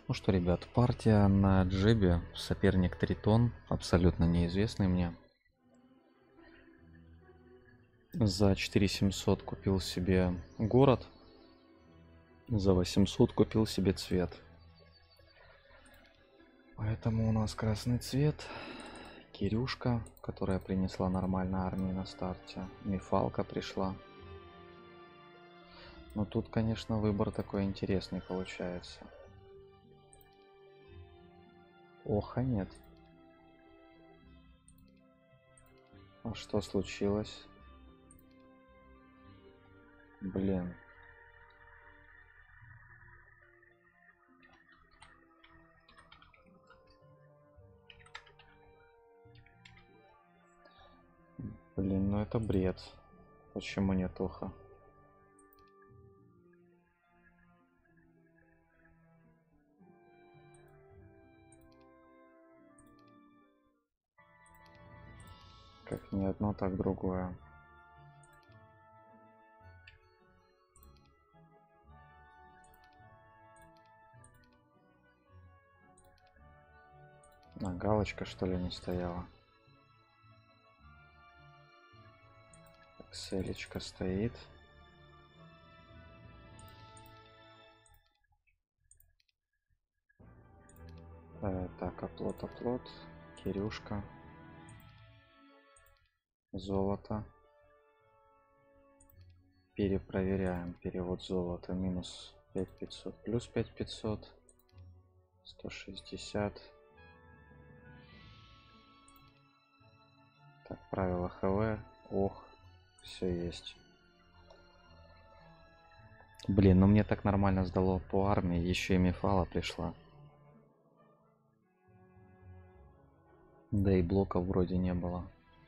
Ну что, ребят, партия на джибе, соперник Тритон, абсолютно неизвестный мне. За 4700 купил себе город, за 800 купил себе цвет. Поэтому у нас красный цвет, Кирюшка, которая принесла нормально армии на старте, Мифалка пришла. Но тут, конечно, выбор такой интересный получается. Оха, нет. А что случилось? Блин. Блин, ну это бред. Почему нет оха? Как не одно, так другое. А галочка что ли не стояла? Селечка стоит. Так, оплот, Кирюшка, золото. Перепроверяем перевод золота. Минус 5500, плюс 5500, 160. Так, правило ХВ. Ох, все есть. Блин, ну мне так нормально сдало по армии, еще и Мифала пришла. Да и блоков вроде не было.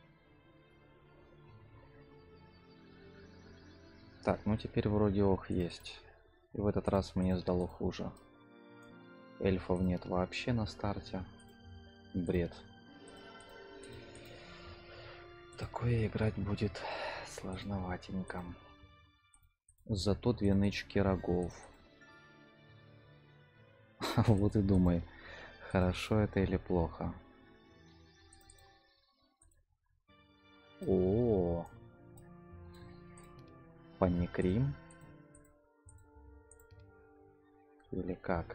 Так, ну теперь вроде ох есть. И в этот раз мне сдало хуже. Эльфов нет вообще на старте. Бред. Такое играть будет сложноватенько. Зато 2 нычки рогов. Вот и думай, хорошо это или плохо. О, паникрим? Или как?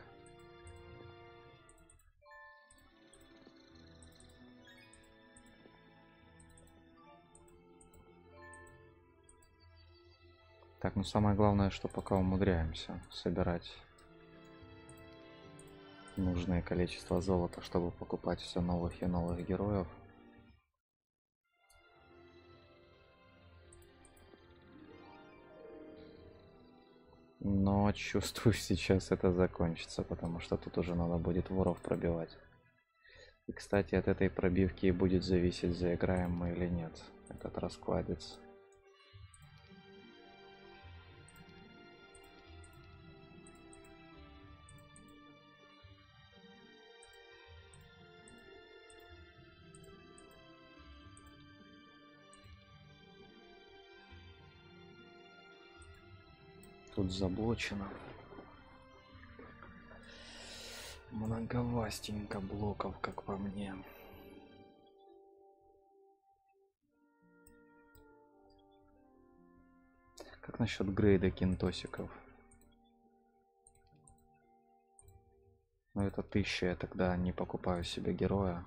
Так, ну самое главное, что пока умудряемся собирать нужное количество золота, чтобы покупать все новых и новых героев. Но чувствую, сейчас это закончится, потому что тут уже надо будет воров пробивать. И, кстати, от этой пробивки будет зависеть, заиграем мы или нет этот раскладец. Тут заблочено. Многовастенько блоков, как по мне. Как насчет грейда кинтосиков? Ну это 1000, я тогда не покупаю себе героя.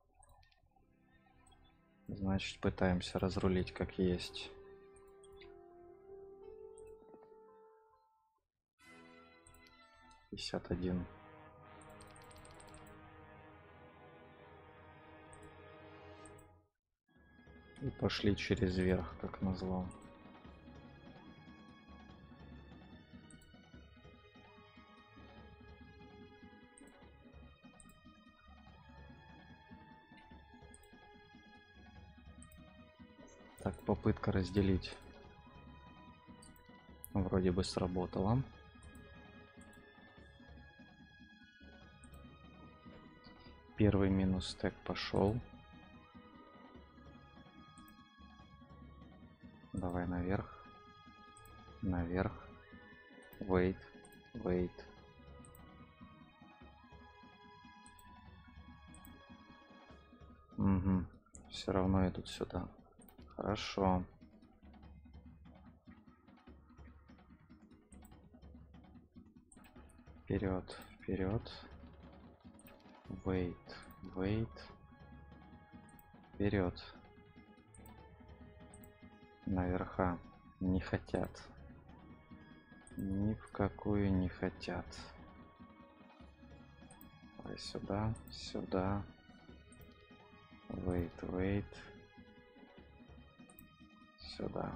Значит, пытаемся разрулить как есть. $51. И пошли через верх, как назло. Так, попытка разделить вроде бы сработала. Первый минус стек пошел. Давай наверх. Наверх. Wait. все равно идут сюда. Хорошо. Вперед, вперед. Wait, wait. Вперед. Наверха. Не хотят. Ни в какую не хотят. Давай сюда, сюда. Wait, wait. Сюда.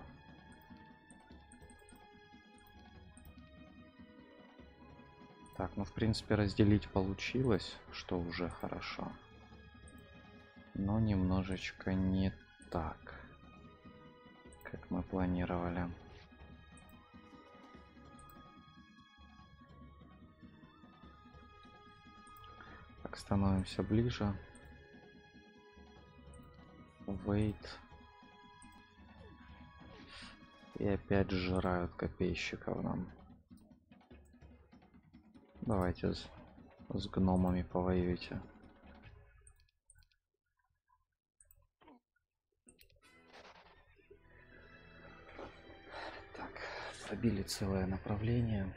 Так, ну в принципе разделить получилось, что уже хорошо. Но немножечко не так, как мы планировали. Так, становимся ближе. Wait. И опять сжирают копейщиков нам. Давайте с гномами повоюйте. Так, пробили целое направление.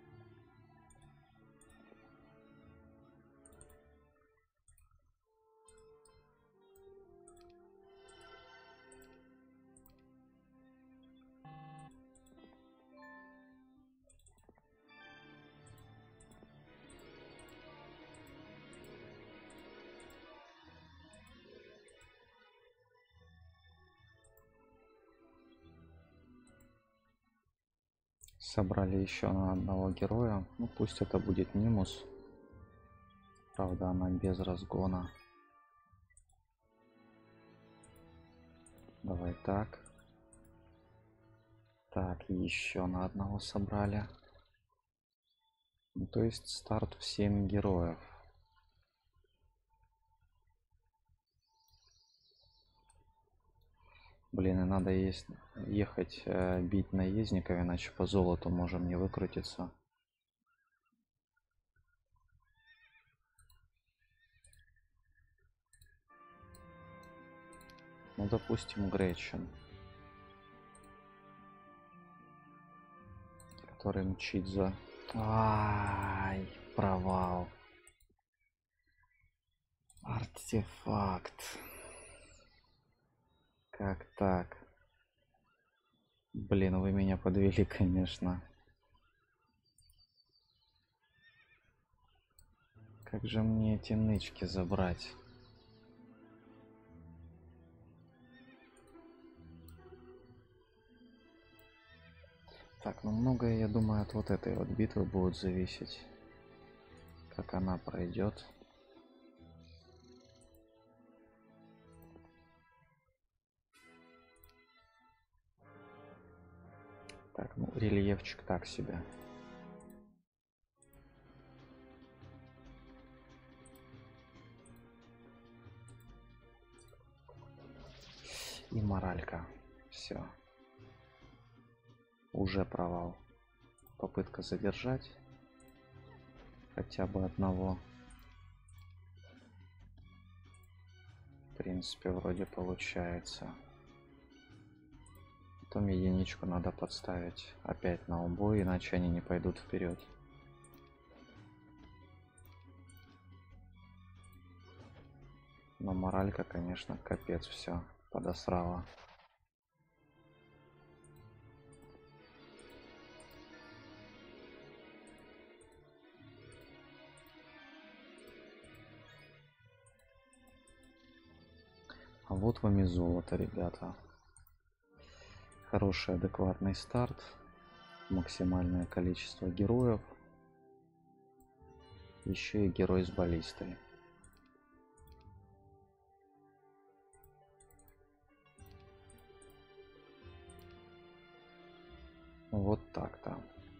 Собрали еще на одного героя. Ну пусть это будет Нимус. Правда, она без разгона. Давай так. Так, еще на одного собрали. Ну, то есть старт в 7 героев. Блин, и надо ехать бить наездников, иначе по золоту можем не выкрутиться. Ну, допустим, Гречин, который мчит за... Ай, провал. Артефакт. Как так? Блин, вы меня подвели, конечно. Как же мне эти нычки забрать? Так, ну многое, я думаю, от вот этой вот битвы будет зависеть. Как она пройдет. Так, ну рельефчик так себе. И моралька. Все. Уже провал. Попытка задержать. Хотя бы одного. В принципе, вроде получается. Потом единичку надо подставить опять на убой, иначе они не пойдут вперед. Но моралька, конечно, капец, все подосрала. А вот вам и золото, ребята. Хороший адекватный старт. Максимальное количество героев. Еще и герой с баллистой. Вот так-то.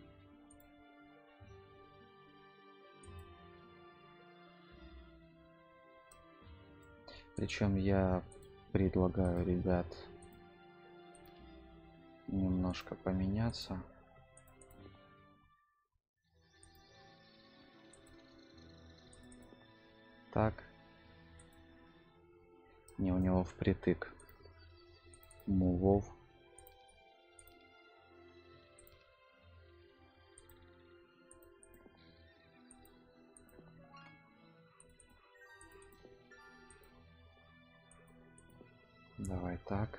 Причем я предлагаю, ребят, немножко поменяться. Так. Не, у него впритык. Мувов. Давай так.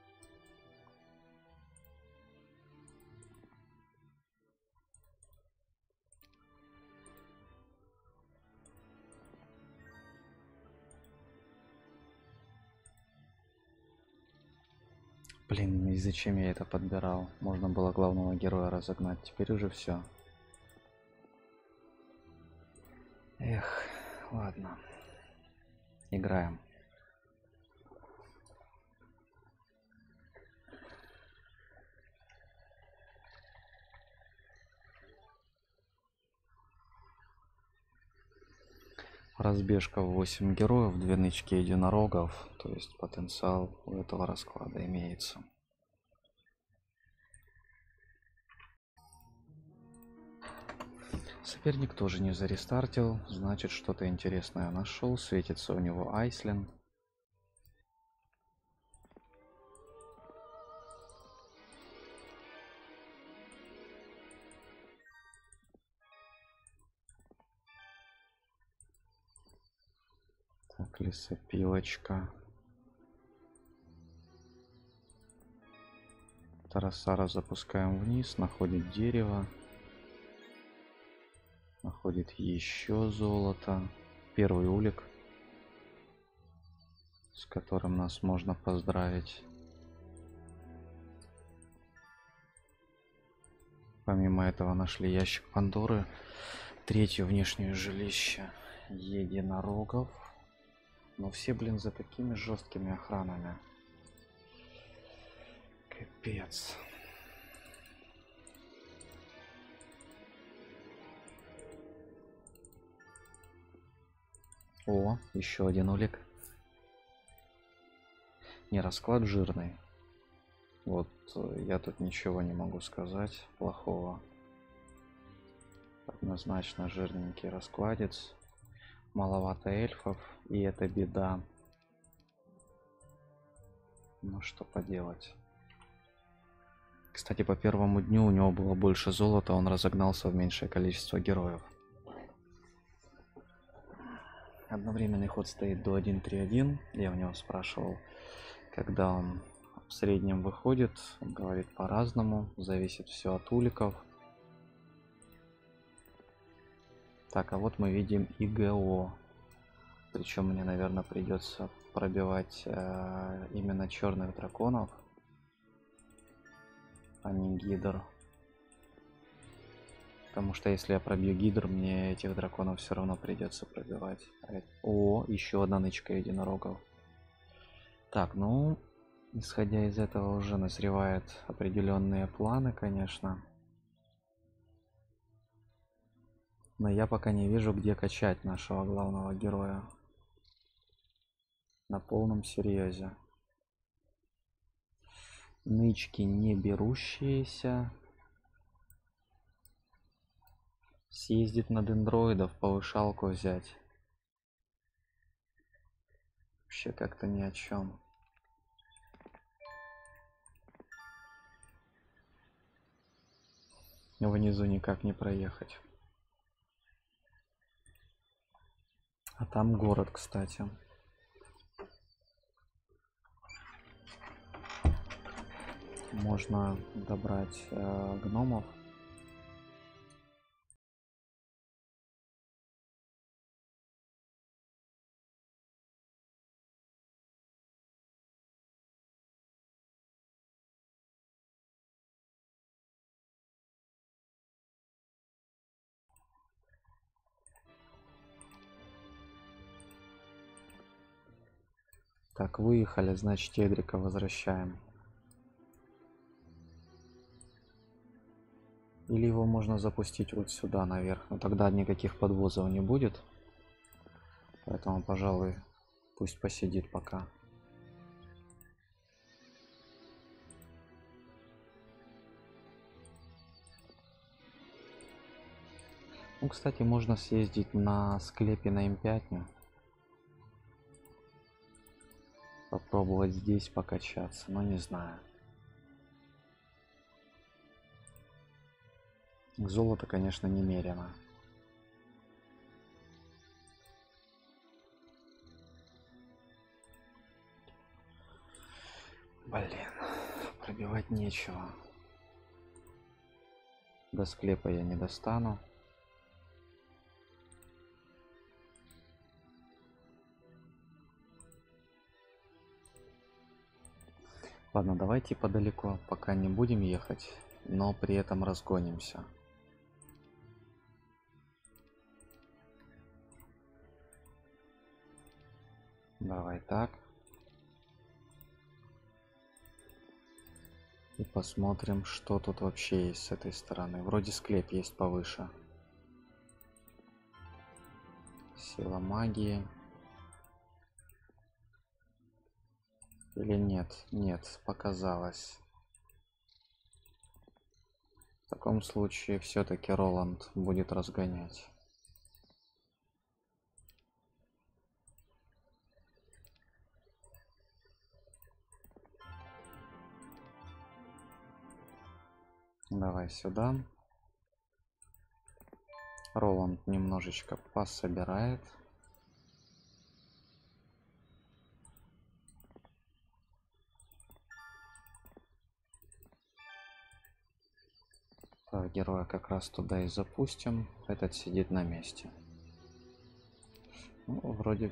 Блин, и зачем я это подбирал? Можно было главного героя разогнать. Теперь уже все. Эх, ладно. Играем. Разбежка в 8 героев, 2 нычки единорогов, то есть потенциал у этого расклада имеется. Соперник тоже не зарестартил, значит что-то интересное нашел, светится у него Айслин. Так, лесопилочка. Тарасара запускаем вниз, находит дерево. Находит еще золото. Первый улик, с которым нас можно поздравить. Помимо этого нашли ящик Пандоры. Третье внешнее жилище единорогов. Но все, блин, за такими жесткими охранами. Капец. О, еще один улик. Не, расклад жирный. Вот я тут ничего не могу сказать плохого. Однозначно жирненький раскладец. Маловато эльфов, и это беда. Ну что поделать. Кстати, по первому дню у него было больше золота, он разогнался в меньшее количество героев. Одновременный ход стоит до 1-3-1. Я у него спрашивал, когда он в среднем выходит. Он говорит по-разному, зависит все от уликов. Так, а вот мы видим ИГО. Причем мне, наверное, придется пробивать именно черных драконов, а не гидр. Потому что если я пробью гидр, мне этих драконов все равно придется пробивать. О, еще одна нычка единорогов. Так, ну, исходя из этого уже назревают определенные планы, конечно. Но я пока не вижу, где качать нашего главного героя. На полном серьезе. Нычки не берущиеся. Съездить на дендроидов, повышалку взять. Вообще как-то ни о чем. Внизу никак не проехать. А там город, кстати. Можно добрать гномов. Так, выехали, значит, Эдрика возвращаем. Или его можно запустить вот сюда наверх, но тогда никаких подвозов не будет. Поэтому, пожалуй, пусть посидит пока. Ну, кстати, можно съездить на склепе на М5. Попробовать здесь покачаться, но не знаю. Золото, конечно, немерено. Блин, пробивать нечего. До склепа я не достану. Ладно, давайте подалеко, пока не будем ехать, но при этом разгонимся. Давай так. И посмотрим, что тут вообще есть с этой стороны. Вроде склеп есть повыше. Сила магии. Или нет? Нет, показалось. В таком случае все-таки Роланд будет разгонять. Давай сюда. Роланд немножечко пособирает. Так, героя как раз туда и запустим. Этот сидит на месте. Ну, вроде...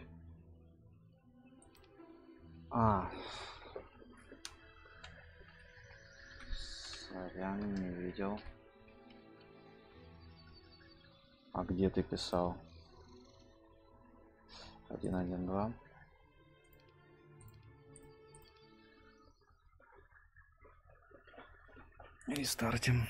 Сорян, не видел. А где ты писал? 1.1.2. Рестартим.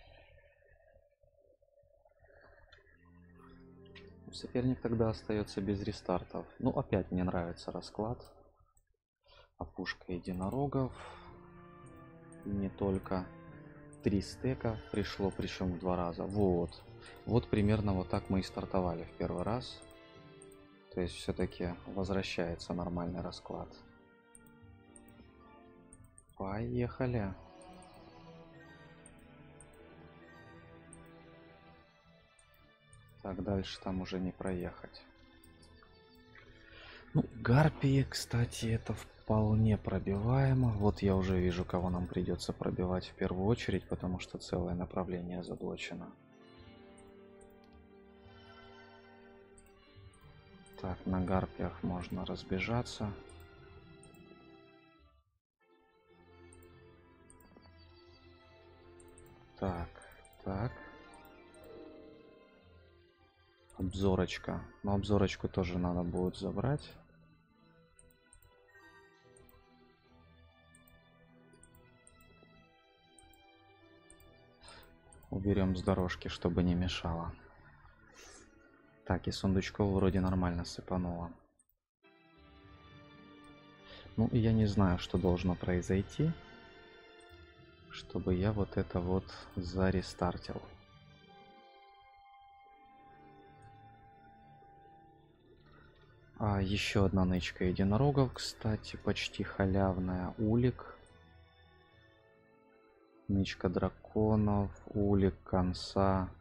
Соперник тогда остается без рестартов. Ну, опять мне нравится расклад. Опушка единорогов. И не только. 3 стека пришло, причем в 2 раза. Вот примерно вот так мы и стартовали в первый раз. То есть все-таки возвращается нормальный расклад. Поехали. Так, дальше там уже не проехать. Ну, гарпии, кстати, это вполне пробиваемо. Вот я уже вижу, кого нам придется пробивать в первую очередь, потому что целое направление заблочено. Так, на гарпиях можно разбежаться. Так. Обзорочка. Но обзорочку тоже надо будет забрать. Уберем с дорожки, чтобы не мешало. Так, и сундучков вроде нормально сыпануло. Ну, и я не знаю, что должно произойти, чтобы я вот это вот зарестартил. Еще одна нычка единорогов, кстати, почти халявная. Улик. Нычка драконов, улик, конца.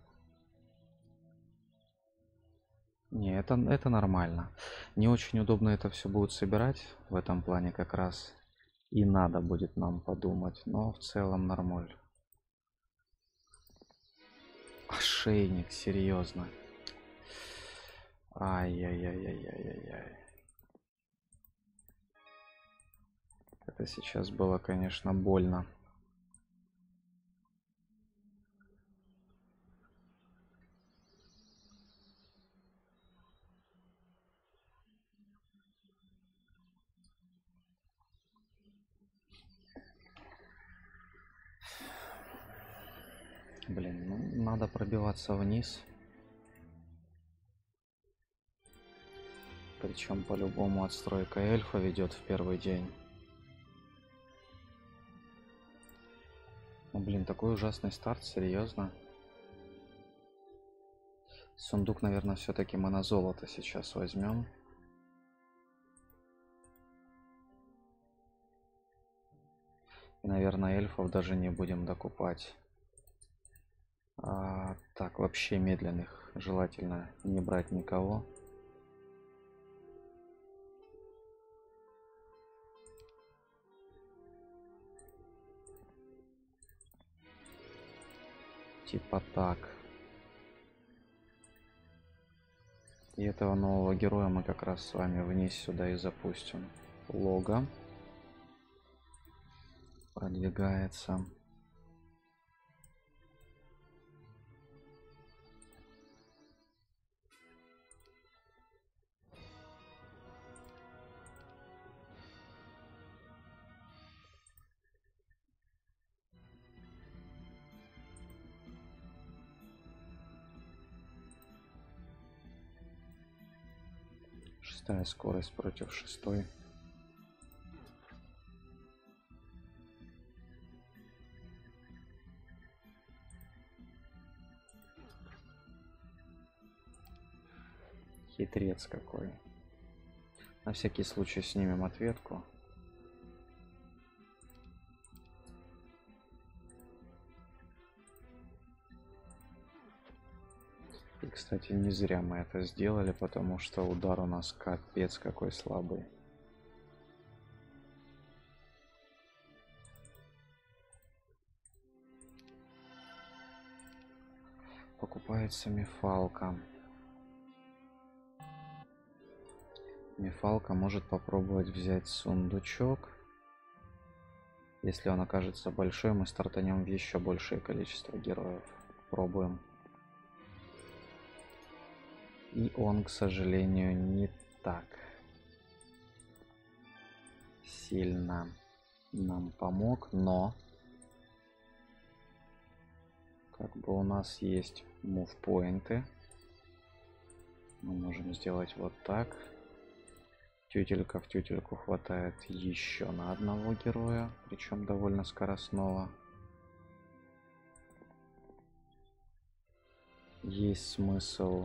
Не, это нормально. Не очень удобно это все будет собирать. В этом плане как раз и надо будет нам подумать. Но в целом нормуль. Ошейник, серьезно. Ай-яй-яй-яй-яй-яй. Это сейчас было, конечно, больно. Блин, ну надо пробиваться вниз. Причем по-любому отстройка эльфа ведет в первый день. Ну блин, такой ужасный старт, серьезно. Сундук, наверное, все-таки мы на золото сейчас возьмем. Наверное, эльфов даже не будем докупать. Так, вообще медленных желательно не брать никого. Типа так. И этого нового героя мы как раз с вами вниз сюда и запустим. Лого продвигается. Шестая скорость против шестой. Хитрец какой. На всякий случай снимем ответку. И, кстати, не зря мы это сделали, потому что удар у нас капец какой слабый. Покупается мифалка. Мифалка может попробовать взять сундучок. Если он окажется большой, мы стартанем в еще большее количество героев. Пробуем. И он, к сожалению, не так сильно нам помог, но как бы у нас есть мувпоинты. Мы можем сделать вот так. Тютелька в тютельку хватает еще на одного героя, причем довольно скоростного. Есть смысл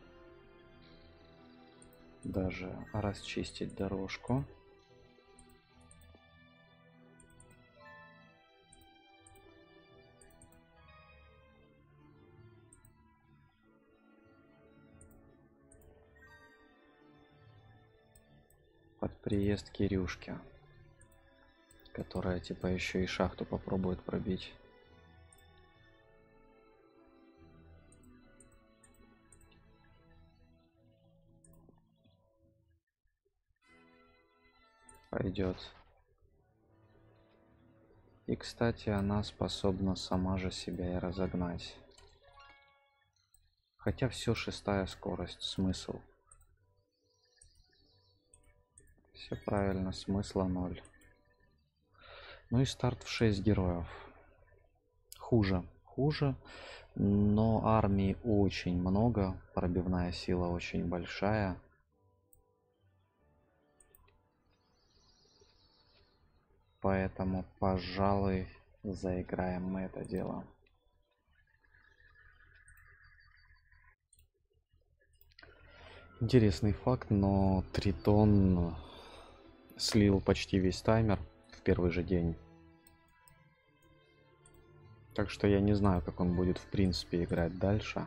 даже расчистить дорожку. Под приезд Кирюшки, которая типа еще и шахту попробует пробить. Пойдет. И, кстати, она способна сама же себя и разогнать. Хотя все шестая скорость, смысл. Все правильно, смысла 0. Ну и старт в 6 героев. Хуже, но армии очень много, пробивная сила очень большая. Поэтому, пожалуй, заиграем мы это дело. Интересный факт, но Тритон слил почти весь таймер в первый же день. Так что я не знаю, как он будет в принципе играть дальше.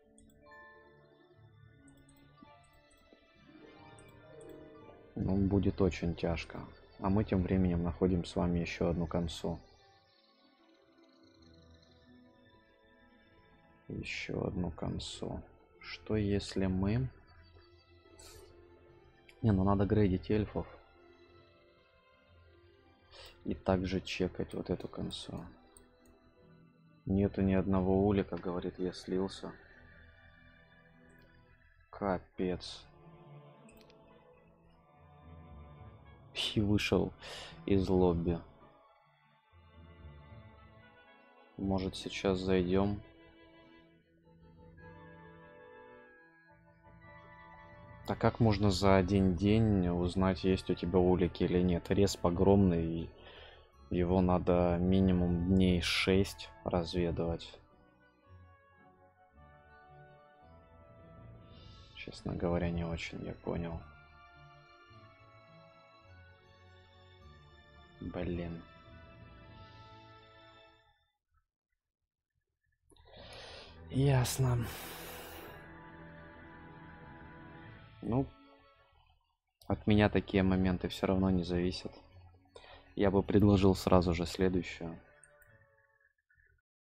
Но будет очень тяжко. А мы тем временем находим с вами еще одну концу. Еще одну концу. Что если мы... Не, ну надо грейдить эльфов. И также чекать вот эту концу. Нету ни одного улика, говорит, я слился. Капец. И вышел из лобби. Может, сейчас зайдем. А как можно за один день узнать, есть у тебя улики или нет? Респ огромный, и его надо минимум дней 6 разведывать. Честно говоря, не очень я понял. Блин. Ясно. Ну, от меня такие моменты все равно не зависят. Я бы предложил сразу же следующую.